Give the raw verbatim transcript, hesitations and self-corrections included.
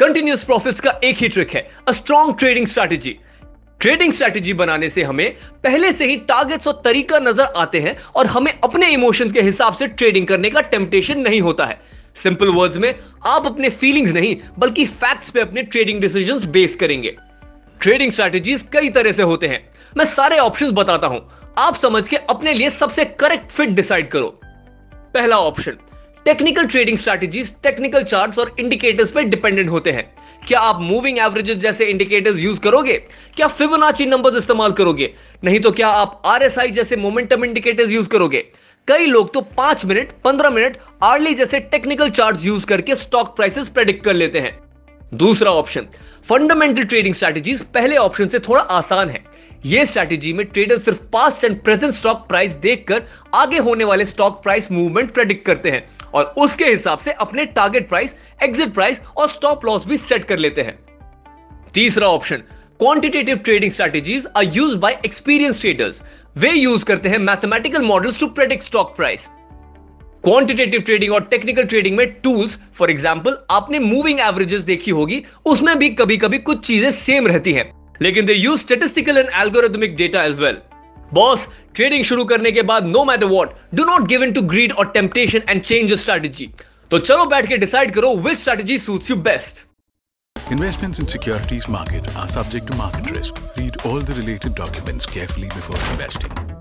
Continuous profits का एक ही ट्रिक है, a strong trading strategy. Trading strategy बनाने से हमें पहले से ही टारगेट्स और तरीका नजर आते हैं और हमें अपने इमोशंस के हिसाब से ट्रेडिंग करने का टेम्पटेशन नहीं होता है। सिंपल वर्ड्स में, आप अपने फीलिंग्स नहीं बल्कि फैक्ट्स पे अपने ट्रेडिंग डिसीजंस बेस करेंगे। ट्रेडिंग स्ट्रैटेजीज कई तरह से होते हैं, मैं सारे ऑप्शंस बताता हूं, आप समझ के अपने लिए सबसे करेक्ट फिट डिसाइड करो। पहला option, technical trading strategies technical charts और इंडिकेटर्स पर डिपेंडेंट होते हैं। क्या आप मूविंग एवरेजेस जैसे इंडिकेटर्स यूज करोगे? क्या फिबोनाची नंबर्स इस्तेमाल करोगे? नहीं तो क्या आप आरएसआई जैसे मोमेंटम इंडिकेटर्स यूज करोगे? कई लोग तो पांच मिनट, पंद्रह मिनट, आर्ली जैसे टेक्निकल चार्ट्स यूज करके स्टॉक प्राइसेस प्रेडिक्ट कर लेते हैं। दूसरा ऑप्शन, फंडामेंटल ट्रेडिंग स्ट्रैटेजीज पहले ऑप्शन से थोड़ा आसान है। यह स्ट्रैटेजी में ट्रेडर सिर्फ past and present stock price देखकर आगे होने वाले स्टॉक प्राइस मूवमेंट प्रेडिक्ट करते हैं और उसके हिसाब से अपने टारगेट प्राइस, एग्जिट प्राइस और स्टॉप लॉस भी सेट कर लेते हैं। तीसरा option, quantitative trading strategies are used by experienced traders. वे यूज करते हैं mathematical models to predict stock price. Quantitative trading और टेक्निकल ट्रेडिंग में टूल्स, फॉर एग्जांपल आपने मूविंग एवरेजेस देखी होगी, उसमें भी कभी कभी कुछ चीजें सेम रहती हैं, लेकिन they use statistical and algorithmic data as well. Boss, trading शुरू करने के बाद no matter what, do not give in to greed और temptation and change your strategy. तो चलो बैठ के डिसाइड करो which strategy suits you best. Investments in securities market are subject to market risk. Read all the related documents carefully before investing.